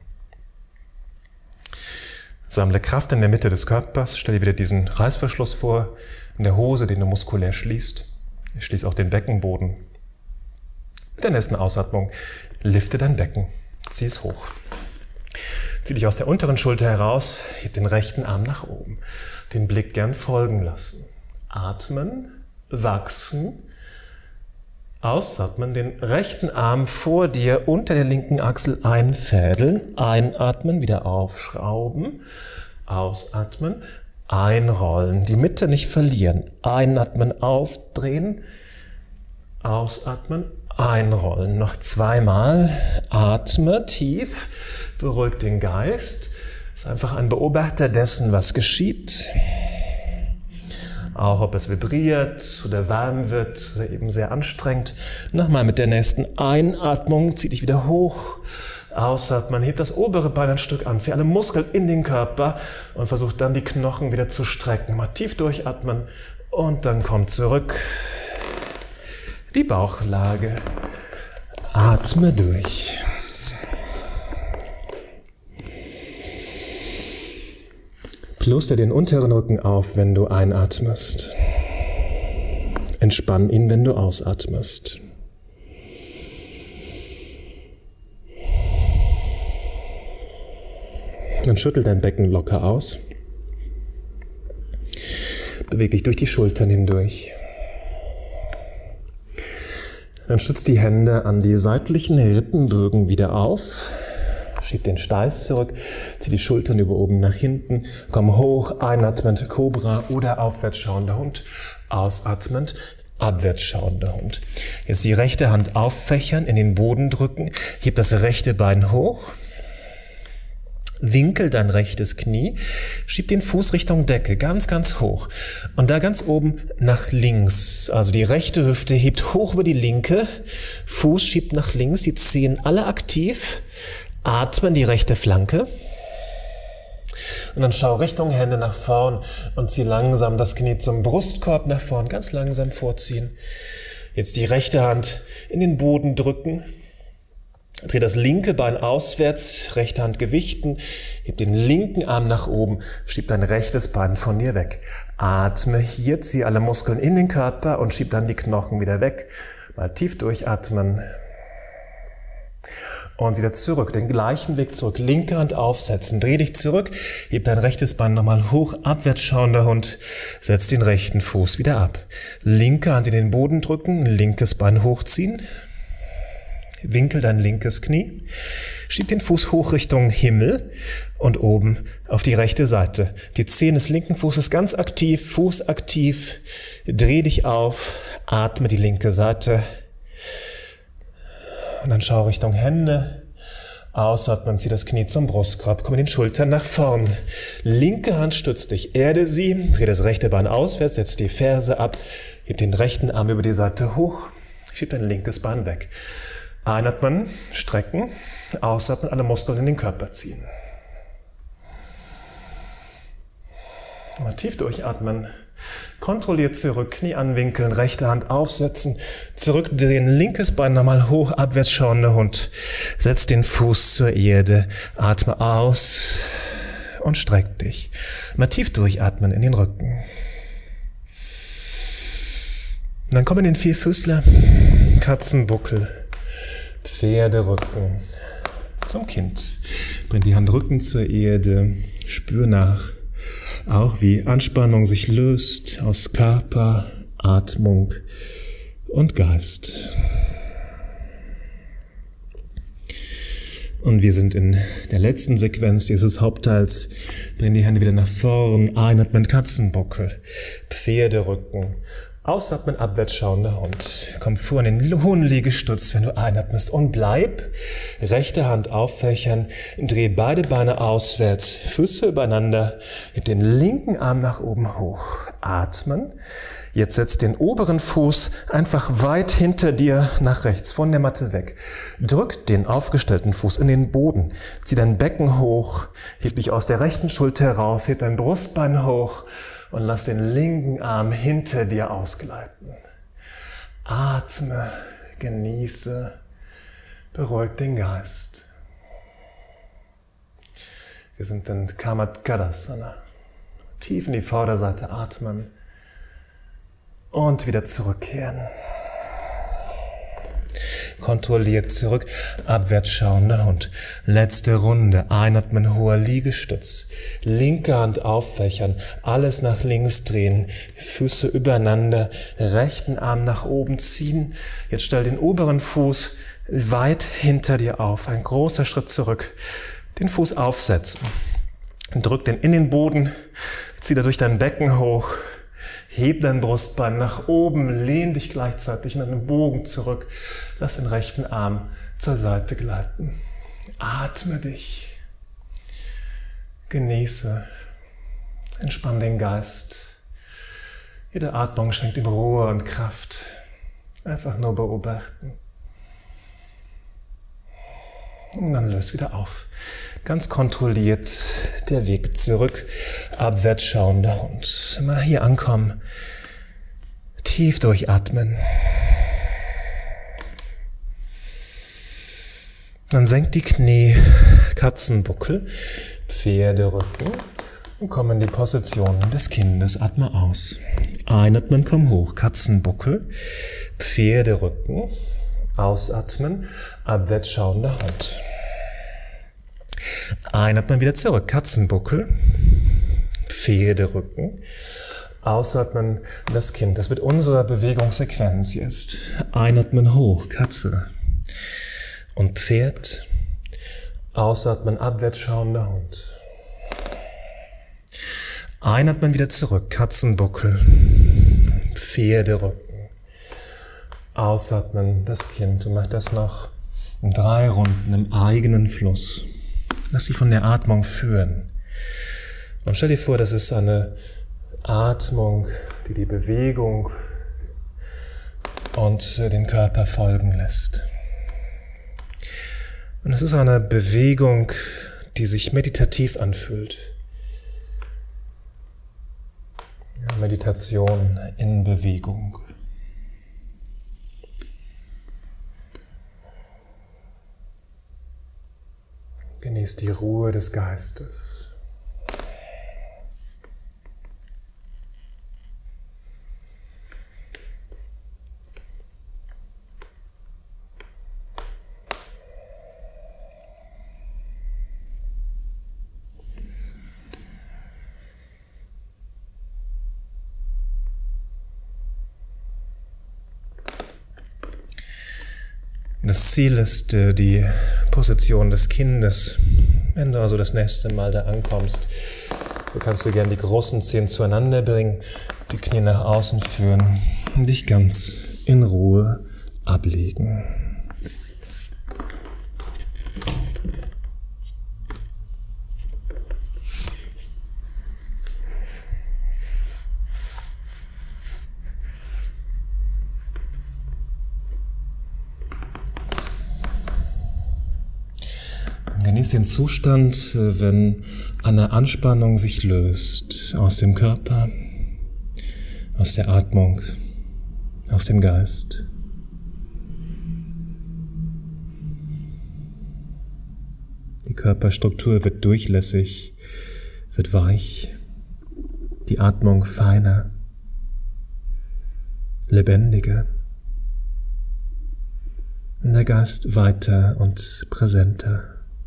Sammle Kraft in der Mitte des Körpers, stell dir wieder diesen Reißverschluss vor, in der Hose, den du muskulär schließt. Schließ auch den Beckenboden. Mit der nächsten Ausatmung lifte dein Becken, zieh es hoch. Zieh dich aus der unteren Schulter heraus, heb den rechten Arm nach oben. Den Blick gern folgen lassen. Atmen, wachsen, ausatmen, den rechten Arm vor dir unter der linken Achsel einfädeln, einatmen, wieder aufschrauben, ausatmen, einrollen, die Mitte nicht verlieren, einatmen, aufdrehen, ausatmen, einrollen, noch zweimal, atme tief, beruhig den Geist, ist einfach ein Beobachter dessen, was geschieht. Auch ob es vibriert oder warm wird oder eben sehr anstrengend. Nochmal mit der nächsten Einatmung, zieh dich wieder hoch. Ausatmen, heb das obere Bein ein Stück an, zieh alle Muskeln in den Körper und versuch dann die Knochen wieder zu strecken. Mal tief durchatmen und dann komm zurück. Die Bauchlage. Atme durch. Pluster den unteren Rücken auf, wenn du einatmest. Entspann ihn, wenn du ausatmest. Dann schüttel dein Becken locker aus. Beweg dich durch die Schultern hindurch. Dann stütz die Hände an die seitlichen Rippenbögen wieder auf. Schieb den Steiß zurück, zieh die Schultern über oben nach hinten, komm hoch, einatmend Kobra oder aufwärts schauender Hund, ausatmend abwärts schauender Hund. Jetzt die rechte Hand auffächern, in den Boden drücken, heb das rechte Bein hoch, winkel dein rechtes Knie, schieb den Fuß Richtung Decke, ganz, ganz hoch und da ganz oben nach links, also die rechte Hüfte hebt hoch über die linke, Fuß schiebt nach links, die Zehen alle aktiv, atmen die rechte Flanke und dann schau Richtung Hände nach vorn und zieh langsam das Knie zum Brustkorb nach vorn, ganz langsam vorziehen. Jetzt die rechte Hand in den Boden drücken, dreh das linke Bein auswärts, rechte Hand gewichten, heb den linken Arm nach oben, schieb dein rechtes Bein von dir weg. Atme hier, zieh alle Muskeln in den Körper und schieb dann die Knochen wieder weg. Mal tief durchatmen. Und wieder zurück, den gleichen Weg zurück. Linke Hand aufsetzen, dreh dich zurück, heb dein rechtes Bein nochmal hoch, abwärts schauender Hund, setz den rechten Fuß wieder ab. Linke Hand in den Boden drücken, linkes Bein hochziehen, winkel dein linkes Knie, schieb den Fuß hoch Richtung Himmel und oben auf die rechte Seite. Die Zehen des linken Fußes ganz aktiv, Fuß aktiv, dreh dich auf, atme die linke Seite. Und dann schau Richtung Hände. Ausatmen, zieh das Knie zum Brustkorb, komm mit den Schultern nach vorn. Linke Hand stützt dich, erde sie, dreh das rechte Bein auswärts, setz die Ferse ab, heb den rechten Arm über die Seite hoch, schieb dein linkes Bein weg. Einatmen, strecken, ausatmen, alle Muskeln in den Körper ziehen. Mal tief durchatmen. Kontrolliert zurück, Knie anwinkeln, rechte Hand aufsetzen, zurückdrehen, linkes Bein nochmal hoch, abwärts schauender Hund. Setz den Fuß zur Erde, atme aus und streck dich. Mal tief durchatmen in den Rücken. Und dann komm in den Vierfüßler, Katzenbuckel, Pferderücken zum Kind. Bring die Handrücken zur Erde, spür nach. Auch wie Anspannung sich löst aus Körper, Atmung und Geist. Und wir sind in der letzten Sequenz dieses Hauptteils. Bring die Hände wieder nach vorn, einatmen, Katzenbuckel, Pferderücken. Ausatmen, abwärts schauender Hund. Komm vor in den hohen Liegestütz, wenn du einatmest. Und bleib. Rechte Hand auffächern. Dreh beide Beine auswärts. Füße übereinander. Heb den linken Arm nach oben hoch. Atmen. Jetzt setz den oberen Fuß einfach weit hinter dir nach rechts, von der Matte weg. Drück den aufgestellten Fuß in den Boden. Zieh dein Becken hoch. Heb dich aus der rechten Schulter heraus. Heb dein Brustbein hoch. Und lass den linken Arm hinter dir ausgleiten. Atme, genieße, beruhig den Geist. Wir sind in Kamatgadasana. Tief in die Vorderseite atmen und wieder zurückkehren. Kontrolliert zurück, abwärts schauender Hund. Letzte Runde, einatmen, hoher Liegestütz. Linke Hand auffächern, alles nach links drehen, Füße übereinander, rechten Arm nach oben ziehen. Jetzt stell den oberen Fuß weit hinter dir auf, ein großer Schritt zurück. Den Fuß aufsetzen. Drück den in den Boden, zieh dadurch dein Becken hoch. Heb dein Brustbein nach oben, lehn dich gleichzeitig in einen Bogen zurück. Lass den rechten Arm zur Seite gleiten. Atme dich. Genieße. Entspann den Geist. Jede Atmung schenkt ihm Ruhe und Kraft. Einfach nur beobachten. Und dann löst wieder auf. Ganz kontrolliert der Weg zurück, abwärts schauender Hund. Mal hier ankommen, tief durchatmen. Dann senkt die Knie, Katzenbuckel, Pferderücken und komm in die Position des Kindes. Atme aus. Einatmen, komm hoch, Katzenbuckel, Pferderücken. Ausatmen, abwärts schauender Hund. Einatmen, wieder zurück, Katzenbuckel, Pferderücken. Ausatmen, das Kind. Das wird unsere Bewegungssequenz jetzt. Einatmen, hoch, Katze und Pferd. Ausatmen, abwärts schauender Hund. Einatmen, wieder zurück, Katzenbuckel, Pferderücken. Ausatmen, das Kind. Und mach das noch in drei Runden im eigenen Fluss. Lass dich von der Atmung führen. Und stell dir vor, das ist eine Atmung, die die Bewegung und den Körper folgen lässt. Und es ist eine Bewegung, die sich meditativ anfühlt. Ja, Meditation in Bewegung. Genieß die Ruhe des Geistes. Das Ziel ist äh, die Position des Kindes. Wenn du also das nächste Mal da ankommst, du kannst du gern die großen Zehen zueinander bringen, die Knie nach außen führen und dich ganz in Ruhe ablegen. Genieß den Zustand, wenn eine Anspannung sich löst aus dem Körper, aus der Atmung, aus dem Geist. Die Körperstruktur wird durchlässig, wird weich, die Atmung feiner, lebendiger, und der Geist weiter und präsenter.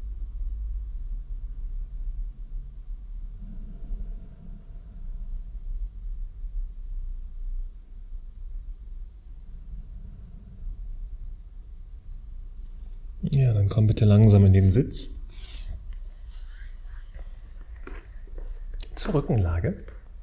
Ja, dann komm bitte langsam in den Sitz. Zur Rückenlage.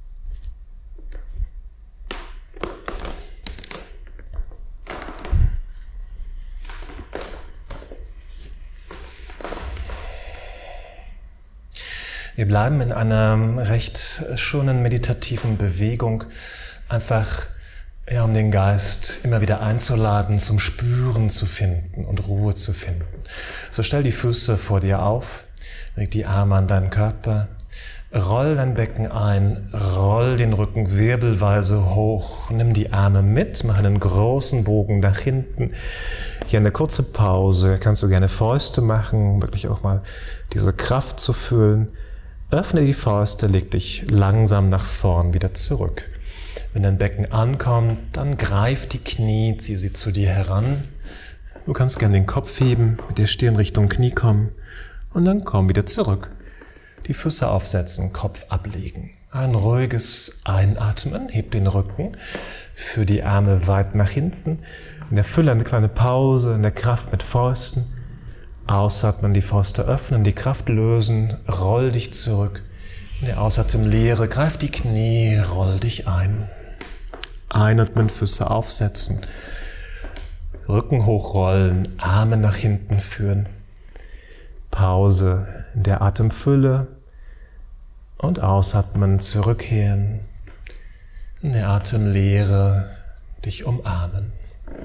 Wir bleiben in einer recht schonen meditativen Bewegung, einfach ja, um den Geist immer wieder einzuladen, zum Spüren zu finden und Ruhe zu finden. So stell die Füße vor dir auf, leg die Arme an deinen Körper, roll dein Becken ein, roll den Rücken wirbelweise hoch, nimm die Arme mit, mach einen großen Bogen nach hinten. Hier eine kurze Pause, kannst du gerne Fäuste machen, wirklich auch mal diese Kraft zu fühlen. Öffne die Fäuste, leg dich langsam nach vorn wieder zurück. Wenn dein Becken ankommt, dann greif die Knie, zieh sie zu dir heran. Du kannst gerne den Kopf heben, mit der Stirn Richtung Knie kommen und dann komm wieder zurück. Die Füße aufsetzen, Kopf ablegen. Ein ruhiges Einatmen, heb den Rücken, führ die Arme weit nach hinten. In der Fülle eine kleine Pause, in der Kraft mit Fäusten. Ausatmen, die Fäuste öffnen, die Kraft lösen, roll dich zurück. In der Ausatemlehre, greif die Knie, roll dich ein. Einatmen, Füße aufsetzen, Rücken hochrollen, Arme nach hinten führen. Pause in der Atemfülle und ausatmen, zurückkehren. In der Atemlehre dich umarmen.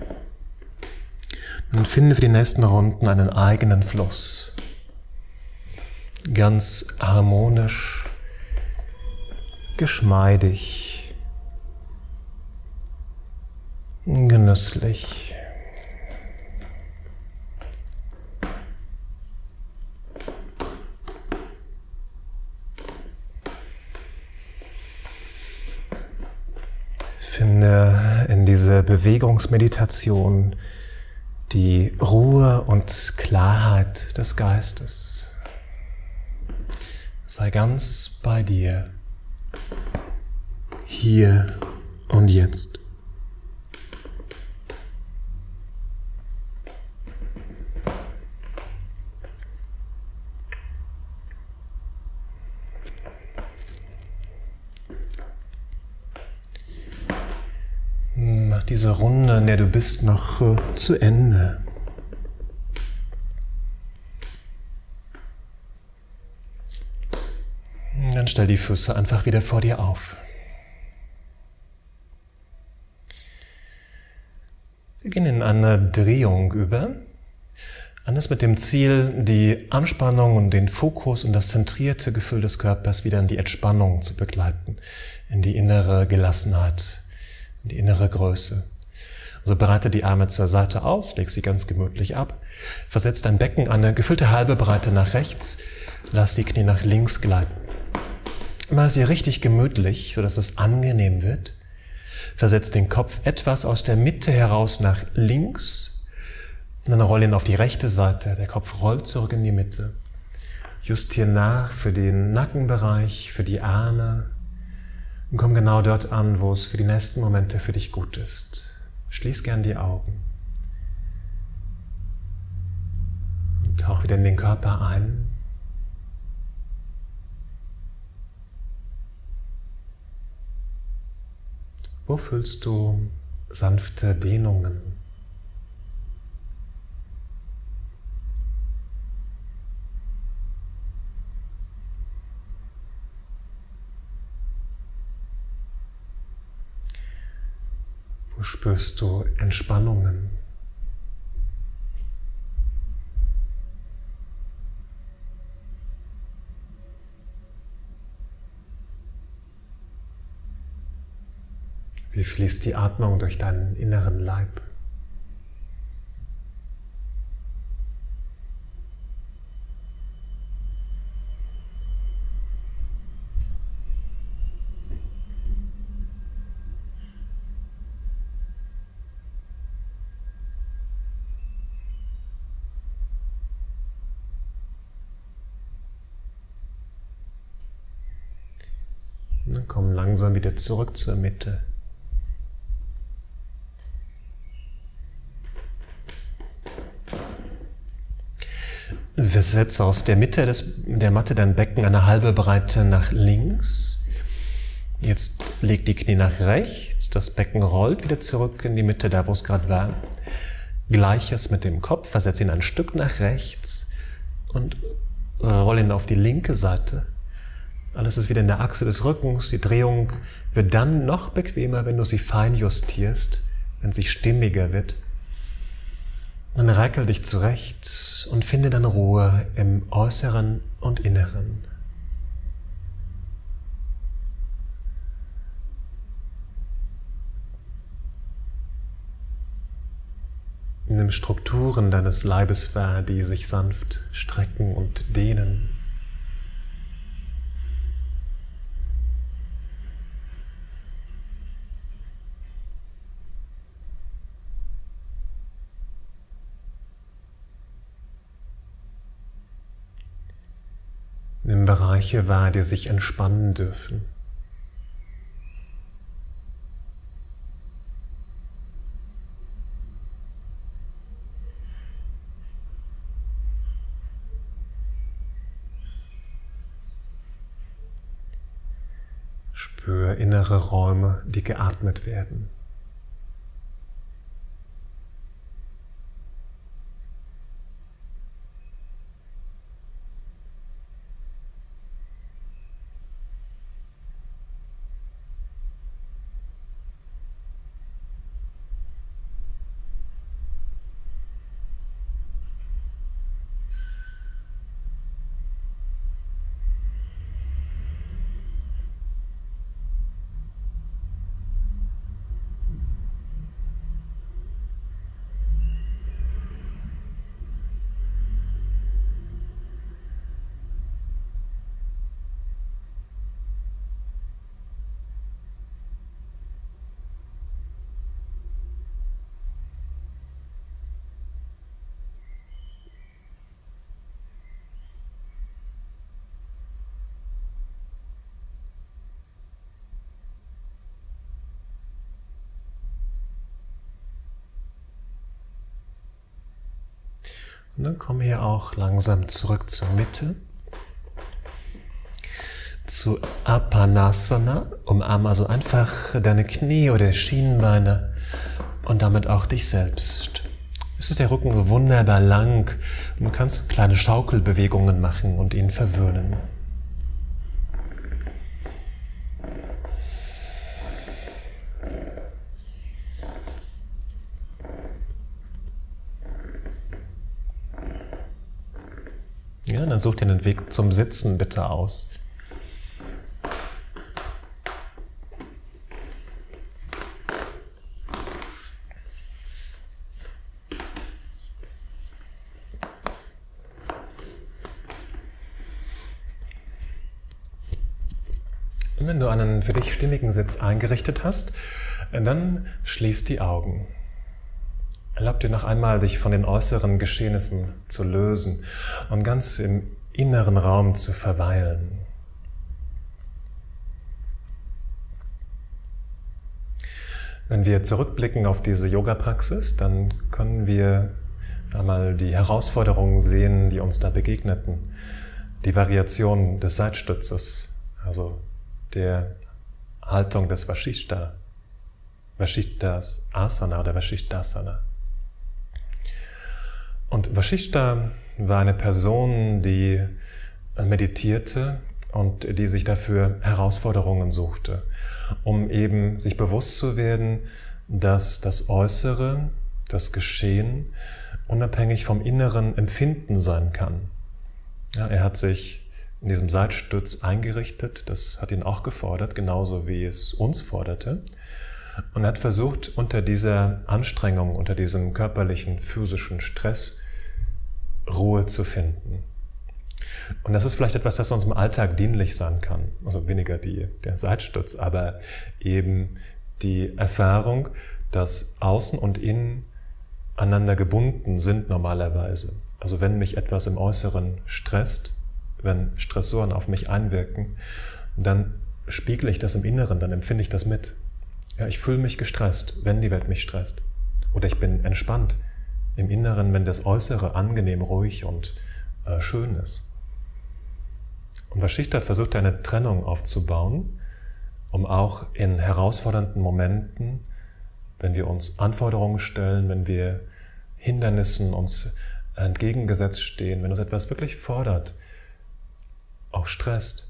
Nun finde für die nächsten Runden einen eigenen Fluss. Ganz harmonisch, geschmeidig, genüsslich. Finde in dieser Bewegungsmeditation die Ruhe und Klarheit des Geistes. Sei ganz bei dir, hier und jetzt. Mach diese Runde, in der du bist, noch äh, zu Ende. Dann stell die Füße einfach wieder vor dir auf. Wir gehen in eine Drehung über. Alles mit dem Ziel, die Anspannung und den Fokus und das zentrierte Gefühl des Körpers wieder in die Entspannung zu begleiten, in die innere Gelassenheit, in die innere Größe. Also breite die Arme zur Seite aus, leg sie ganz gemütlich ab, versetz dein Becken eine gefüllte halbe Breite nach rechts, lass die Knie nach links gleiten. Mach sie richtig gemütlich, sodass es angenehm wird. Versetz den Kopf etwas aus der Mitte heraus nach links und dann roll ihn auf die rechte Seite. Der Kopf rollt zurück in die Mitte. Justier nach für den Nackenbereich, für die Arme und komm genau dort an, wo es für die nächsten Momente für dich gut ist. Schließ gern die Augen. Tauch wieder in den Körper ein. Wo fühlst du sanfte Dehnungen? Wo spürst du Entspannungen? Wie fließt die Atmung durch deinen inneren Leib? Und dann komm langsam wieder zurück zur Mitte. Versetze aus der Mitte des, der Matte dein Becken eine halbe Breite nach links. Jetzt leg die Knie nach rechts, das Becken rollt wieder zurück in die Mitte, da wo es gerade war. Gleiches mit dem Kopf, versetze ihn ein Stück nach rechts und roll ihn auf die linke Seite. Alles ist wieder in der Achse des Rückens. Die Drehung wird dann noch bequemer, wenn du sie fein justierst, wenn sie stimmiger wird. Dann reikel dich zurecht und finde dann Ruhe im Äußeren und Inneren. Nimm Strukturen deines Leibes wahr, die sich sanft strecken und dehnen. Nimm Bereiche wahr, die sich entspannen dürfen. Spür innere Räume, die geatmet werden. Und dann komm hier auch langsam zurück zur Mitte, zu Apanasana. Umarme also einfach deine Knie oder Schienbeine und damit auch dich selbst. Es ist der Rücken wunderbar lang und du kannst kleine Schaukelbewegungen machen und ihn verwöhnen. Ja, dann such dir einen Weg zum Sitzen bitte aus. Und wenn du einen für dich stimmigen Sitz eingerichtet hast, dann schließ die Augen. Erlaub dir noch einmal, dich von den äußeren Geschehnissen zu lösen und ganz im inneren Raum zu verweilen. Wenn wir zurückblicken auf diese Yoga-Praxis, dann können wir einmal die Herausforderungen sehen, die uns da begegneten, die Variation des Seitstützes, also der Haltung des Vashishta, Vashishtas Asana oder Vashishtasana. Und Vashishta war eine Person, die meditierte und die sich dafür Herausforderungen suchte, um eben sich bewusst zu werden, dass das Äußere, das Geschehen, unabhängig vom inneren Empfinden sein kann. Ja, er hat sich in diesem Seitstütz eingerichtet, das hat ihn auch gefordert, genauso wie es uns forderte. Und er hat versucht, unter dieser Anstrengung, unter diesem körperlichen, physischen Stress Ruhe zu finden. Und das ist vielleicht etwas, das uns im Alltag dienlich sein kann. Also weniger die, der Seitstütz, aber eben die Erfahrung, dass Außen und Innen aneinander gebunden sind normalerweise. Also wenn mich etwas im Äußeren stresst, wenn Stressoren auf mich einwirken, dann spiegle ich das im Inneren, dann empfinde ich das mit. Ja, ich fühle mich gestresst, wenn die Welt mich stresst. Oder ich bin entspannt im Inneren, wenn das Äußere angenehm, ruhig und äh, schön ist. Und Vashishta hat versucht, eine Trennung aufzubauen, um auch in herausfordernden Momenten, wenn wir uns Anforderungen stellen, wenn wir Hindernissen uns entgegengesetzt stehen, wenn uns etwas wirklich fordert, auch stresst,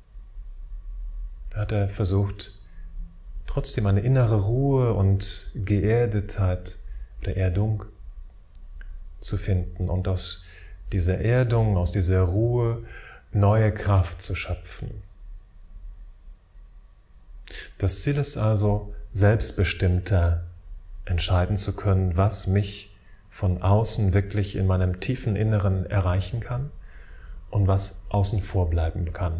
da hat er versucht, trotzdem eine innere Ruhe und Geerdetheit oder Erdung zu finden und aus dieser Erdung, aus dieser Ruhe neue Kraft zu schöpfen. Das Ziel ist also, selbstbestimmter entscheiden zu können, was mich von außen wirklich in meinem tiefen Inneren erreichen kann und was außen vor bleiben kann.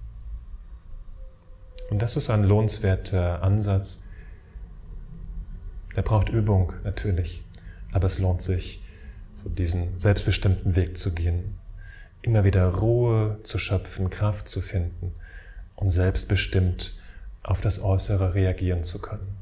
Und das ist ein lohnenswerter Ansatz. Der braucht Übung natürlich, aber es lohnt sich, so diesen selbstbestimmten Weg zu gehen, immer wieder Ruhe zu schöpfen, Kraft zu finden und selbstbestimmt auf das Äußere reagieren zu können.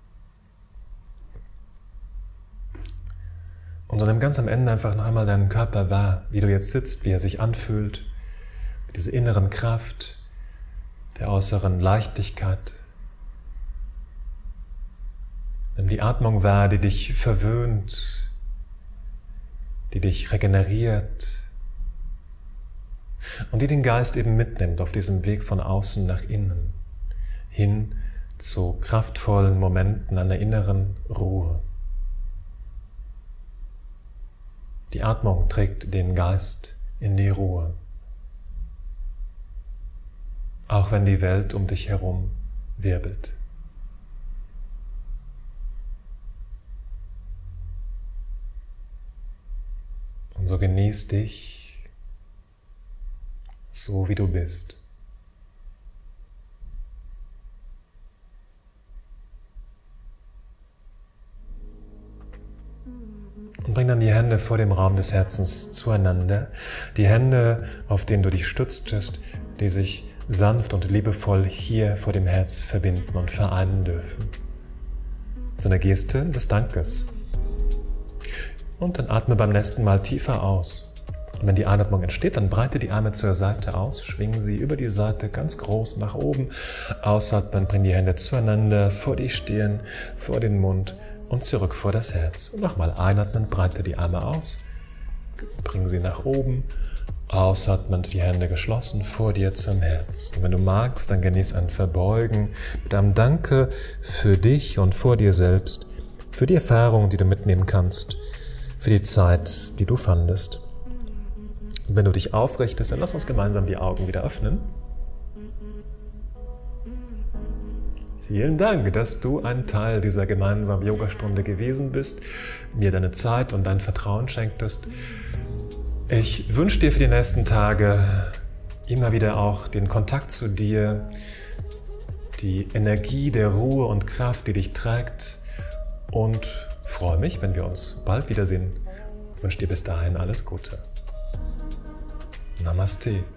Und so nimm ganz am Ende einfach noch einmal deinen Körper wahr, wie du jetzt sitzt, wie er sich anfühlt, diese inneren Kraft, der äußeren Leichtigkeit. Nimm die Atmung wahr, die dich verwöhnt, die dich regeneriert und die den Geist eben mitnimmt auf diesem Weg von außen nach innen, hin zu kraftvollen Momenten einer inneren Ruhe. Die Atmung trägt den Geist in die Ruhe, auch wenn die Welt um dich herum wirbelt. Und so genieß dich, so wie du bist. Und bring dann die Hände vor dem Raum des Herzens zueinander, die Hände, auf denen du dich stütztest, die sich sanft und liebevoll hier vor dem Herz verbinden und vereinen dürfen. So eine Geste des Dankes. Und dann atme beim nächsten Mal tiefer aus. Und wenn die Einatmung entsteht, dann breite die Arme zur Seite aus, schwingen sie über die Seite ganz groß nach oben. Ausatmen, bring die Hände zueinander, vor die Stirn, vor den Mund und zurück vor das Herz. Und nochmal einatmen, breite die Arme aus, bring sie nach oben. Ausatmend die Hände geschlossen vor dir zum Herz. Und wenn du magst, dann genieß ein Verbeugen mit einem Danke für dich und vor dir selbst, für die Erfahrung, die du mitnehmen kannst, für die Zeit, die du fandest. Und wenn du dich aufrichtest, dann lass uns gemeinsam die Augen wieder öffnen. Vielen Dank, dass du ein Teil dieser gemeinsamen Yogastunde gewesen bist, mir deine Zeit und dein Vertrauen schenktest. Ich wünsche dir für die nächsten Tage immer wieder auch den Kontakt zu dir, die Energie der Ruhe und Kraft, die dich trägt, und freue mich, wenn wir uns bald wiedersehen. Ich wünsche dir bis dahin alles Gute. Namaste.